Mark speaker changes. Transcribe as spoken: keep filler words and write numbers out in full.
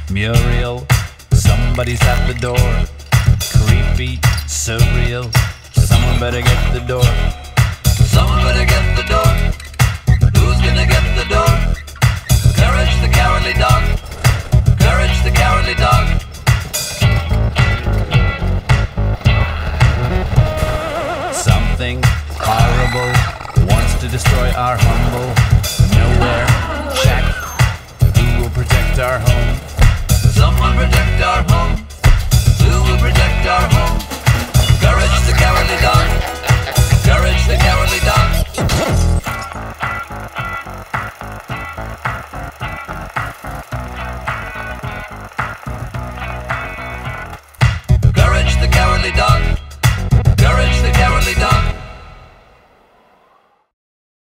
Speaker 1: Muriel, somebody's at the door. Creepy, surreal, someone better get the door.
Speaker 2: Someone better get the door. Who's gonna get the door? Courage the cowardly dog. Courage the cowardly dog.
Speaker 1: Something horrible wants to destroy our humble nowhere shack. Who will protect our home?
Speaker 2: Someone protect our home. Who will protect our home? Courage the cowardly dog. Courage the cowardly dog. Courage the cowardly dog.